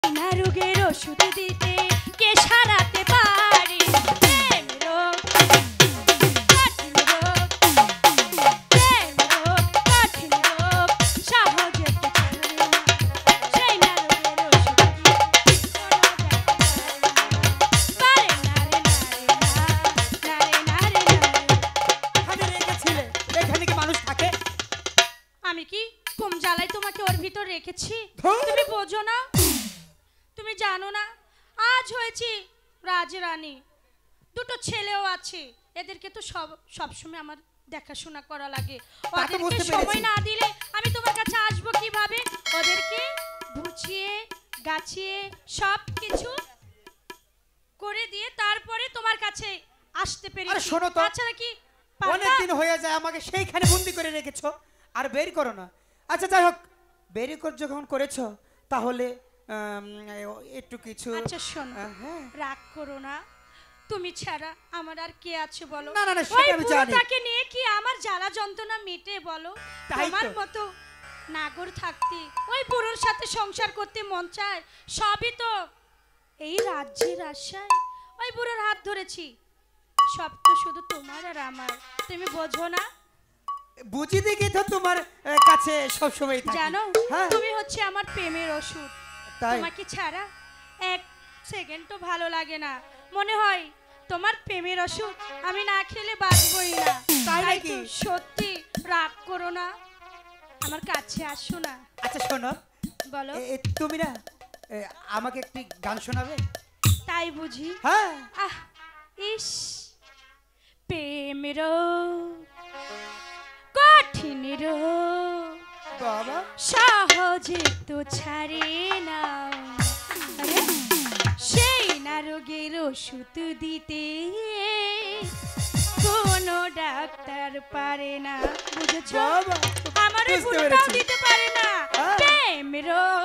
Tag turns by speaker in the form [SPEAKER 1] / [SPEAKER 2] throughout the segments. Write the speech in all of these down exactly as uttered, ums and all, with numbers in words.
[SPEAKER 1] না রোগের ওষুধ দিতে কে সারাতে পারে প্রেম রোগ কঠিন রোগ প্রেম রোগ কঠিন রোগ সহজে তো ছাড়ে না সেই না রোগের ওষুধ দিতে পারে না রে না রে না রে না রে
[SPEAKER 2] এখানে রেখেছিলে এখানে কি মানুষ থাকে
[SPEAKER 1] আমি কি কম জ্বালাই তোমাকে ওর ভিতর রেখেছি তুমি বোঝো না তুমি জানো না আজ হয়েছি রাজরানী দুটো ছেলেও আছে এদেরকে তো সব সব সময় আমার দেখাশোনা করা লাগে ওদেরকে সময় না দিলে আমি তোমার কাছে আসব কিভাবে ওদেরকে বুঝিয়ে গাছিয়ে সব কিছু করে দিয়ে তারপরে তোমার কাছে আসতে পেরেছি
[SPEAKER 2] আরে শোনো তো
[SPEAKER 1] তাছাড়া কি
[SPEAKER 2] অনেক দিন হয়ে যায় আমাকে সেইখানে বন্দি করে রেখেছো আর বের করো না আচ্ছা যাই হোক বের কর যখন করেছো তাহলে একটু কিছু
[SPEAKER 1] আচ্ছা শোনো রাগ করো না তুমি ছাড়া আমার আর কে আছে বলো
[SPEAKER 2] না না না সেটা আমি জানি
[SPEAKER 1] তাকে নিয়ে কি আমার জ্বালা যন্ত্রণা মিটে বলো তোমার মতো নাগর থাকতে ওই বুড়োর সাথে সংসার করতে মন চায় সবই তো এই রাজ্যের আশায় ওই বুড়োর হাত ধরেছি সব তো শুধু তোমার আর আমার তুমি বোঝো না
[SPEAKER 2] বুঝি দেখি তো তোমার কাছে সব সময় থাকি
[SPEAKER 1] জানো তুমি হচ্ছে আমার প্রেমের ওষুধ তোমাকে ছাড়া এক সেকেন্ডও ভালো লাগে না মনে হয় তোমার প্রেমের ওষুধ আমি না খেলে বাঁচবই না
[SPEAKER 2] তাই নাকি
[SPEAKER 1] সত্যি রাগ করো না আমার কাছে আসো না
[SPEAKER 2] আচ্ছা শোনো
[SPEAKER 1] বলো
[SPEAKER 2] তুমি না আমাকে একটি গান শোনাবে
[SPEAKER 1] তাই বুঝি
[SPEAKER 2] হ্যাঁ
[SPEAKER 1] আহ ইস প্রেমের কঠিন রোগ
[SPEAKER 2] বাবা
[SPEAKER 1] সহজে তো ছাড়ে না সেই না রোগের ওষুধ দিতে কোনো ডাক্তার পারে না বুঝেছো আমার ওষুধটাও দিতে পারে না প্রেম রোগ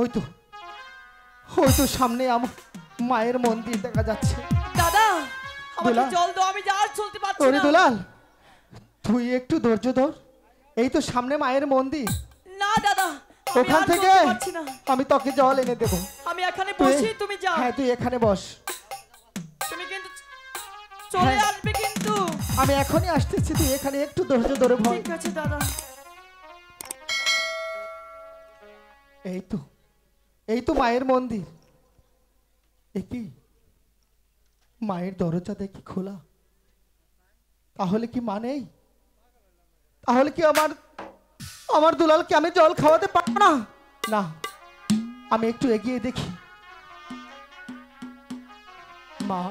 [SPEAKER 3] ওই তো ওই তো সামনে আমার মায়ের মন্দির দেখা যাচ্ছে।
[SPEAKER 4] দাদা আমাকে
[SPEAKER 3] দুলাল।
[SPEAKER 4] জল দাও, আমি আর চলতে পারছি
[SPEAKER 3] ওরে
[SPEAKER 4] না।
[SPEAKER 3] দুলাল, তুই একটু ধৈর্য ধর, এই তো সামনে মায়ের মন্দির,
[SPEAKER 4] না দাদা আমি
[SPEAKER 3] ওখান
[SPEAKER 4] আর
[SPEAKER 3] থেকে
[SPEAKER 4] চলতে পারছি না।
[SPEAKER 3] আমি তোকে জল এনে দেবো।
[SPEAKER 4] আমি এখানে
[SPEAKER 3] তুই-
[SPEAKER 4] বসি, তুমি যাও।
[SPEAKER 3] হ্যাঁ তুই এখানে বস,
[SPEAKER 4] তুমি কিন্তু চলে
[SPEAKER 3] হ্যাঁ।
[SPEAKER 4] আসবে কিন্তু।
[SPEAKER 3] আমি এখনই আসতেছি, তুই এখানে একটু ধৈর্য ধরে ভয়।
[SPEAKER 4] ঠিক আছে দাদা।
[SPEAKER 3] এই তো এই তো মায়ের মন্দির। এ কি মায়ের দরজা দেখি খোলা, তাহলে কি মা নেই? তাহলে কি আমার আমার দুলালকে আমি জল খাওয়াতে পারবো না? না, আমি একটু এগিয়ে দেখি। মা,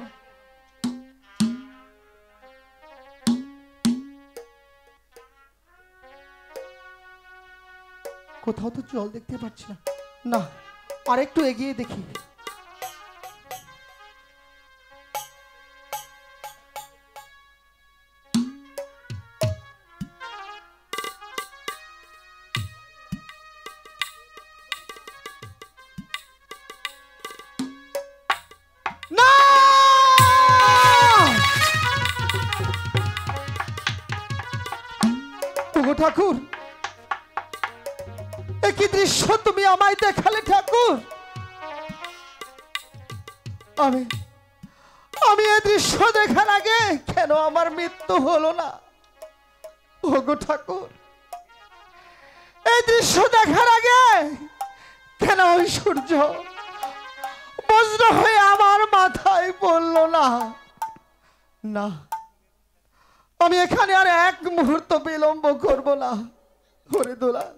[SPEAKER 3] কোথাও তো জল দেখতে পাচ্ছি না। না, আর একটু এগিয়ে দেখি। না! ওগো ঠাকুর, একই দৃশ্য তুমি আমায় দেখালে ঠাকুর। আমি আমি এই দৃশ্য দেখার আগে কেন আমার মৃত্যু হলো না? ওগো ঠাকুর, এই দৃশ্য দেখার আগে কেন ওই সূর্য বজ্র হয়ে আমার মাথায় পড়লো না? না, আমি এখানে আর এক মুহূর্ত বিলম্ব করব না। ওরে দুলাল,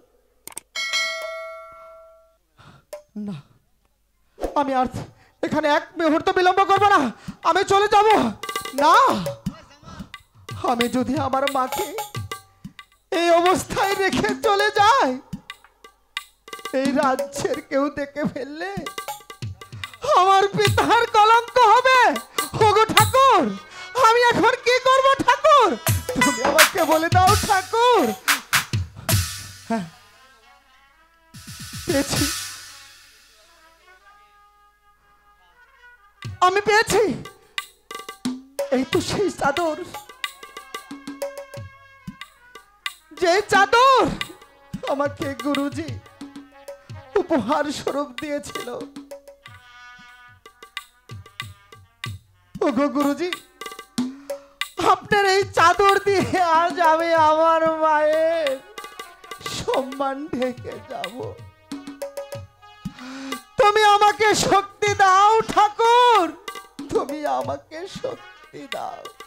[SPEAKER 3] না, আমি আর এখানে এক মুহূর্ত বিলম্ব করব না, আমি চলে যাব। না, আমি যদি আমার মাকে এই অবস্থায় রেখে চলে যাই, এই রাজ্যের কেউ দেখে ফেললে আমার পিতার কলঙ্ক হবে। ওগো ঠাকুর, আমি এখন কি করব ঠাকুর? তুমি আমাকে বলে দাও ঠাকুর। হ্যাঁ, পেয়েছি, আমি পেয়েছি। এই তো সেই চাদর, যে চাদর আমাকে গুরুজি উপহার স্বরূপ দিয়েছিল। ওগো গুরুজি, আপনার এই চাদর দিয়ে আজ আমি আমার মায়ের সম্মান ঢেকে যাব। তুমি আমাকে শক্তি দাও ঠাকুর, তুমি আমাকে শক্তি দাও।